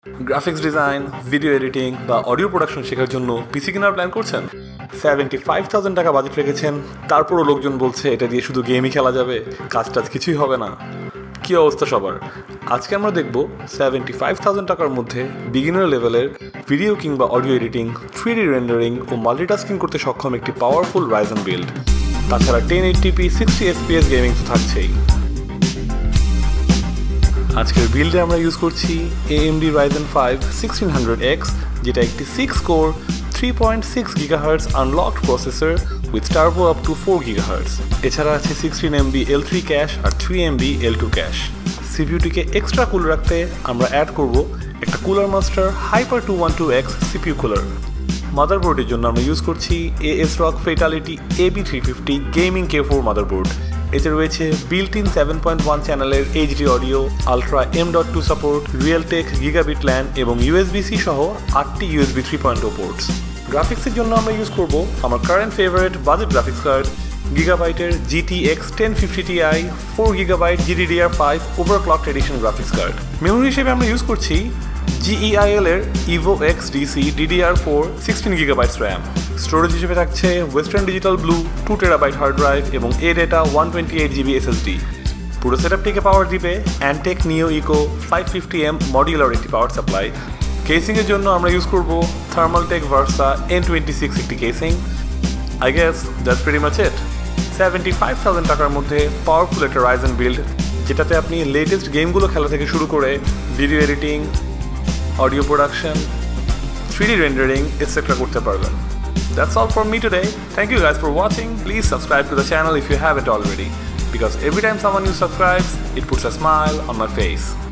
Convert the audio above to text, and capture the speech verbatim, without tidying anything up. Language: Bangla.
গ্রাফিক্স ডিজাইন, ভিডিও এডিটিং বা অডিও প্রোডাকশন শেখার জন্য পিসি কেনার প্ল্যান করছেন? সেভেন্টি ফাইভ থাউজেন্ড টাকা বাজেট রেখেছেন, তারপরও লোকজন বলছে এটা দিয়ে শুধু গেমই খেলা যাবে, কাজ টাজ কিছুই হবে না। কী অবস্থা সবার? আজকে আমরা দেখব সেভেন্টি ফাইভ থাউজেন্ড টাকার মধ্যে বিগিনার লেভেলের ভিডিও কিংবা audio editing, three D rendering ও মাল্টিটাস্কিং করতে সক্ষম একটি পাওয়ারফুল রাইজেন বিল্ড। তাছাড়া ten eighty P sixty FPS gaming তো থাকছেই। আজকের বিল্ডে আমরা ইউজ করছি A M D Ryzen five sixteen hundred X, যেটা একটি six core three point six gigahertz unlocked processor with turbo up to four gigahertz. এছাড়া আছে sixteen MB L three cache আর three MB L two cache. সিপিইউটিকে এক্সট্রা কুল রাখতে আমরা অ্যাড করব একটা cooler master hyper two one two X CPU cooler. মাদারবোর্ডের জন্য আমরা ইউজ করছি ASRock fatality A B three fifty gaming K four motherboard. এতে রয়েছে built in seven point one চ্যানেলের HD audio, ultra M dot two support, Realtek gigabit LAN এবং ইউএসবি-সি সহ আটটি USB three point o ports. গ্রাফিক্সের জন্য আমরা ইউজ করব আমার current favourite budget graphics card গিগাবাইটের GTX ten fifty Ti four gigabyte GDDR five overclocked edition graphics card. Memory হিসেবে আমরা ইউজ করছি জিইআইএল এর EVO X DC DDR four sixteen gigabytes RAM. Storage হিসেবে থাকছে Western Digital Blue two terabyte hard drive এবং ADATA one twenty eight GB SSD. পুরো সেটআপটিকে পাওয়ার দিবে Antec Neo Eco five fifty M modular একটি পাওয়ার সাপ্লাই। কেসিংয়ের জন্য আমরা ইউজ করব Thermaltake Versa N twenty six একটি casing. I guess that's pretty much it. Seventy five thousand টাকার মধ্যে পাওয়ারফুল একটা রাইজেন বিল্ড, যেটাতে আপনি লেটেস্ট গেমগুলো খেলা থেকে শুরু করে video editing, audio production, three D rendering etcetera করতে পারবেন। That's all from me today. Thank you guys for watching. Please subscribe to the channel if you haven't already, because every time someone new subscribes, it puts a smile on my face.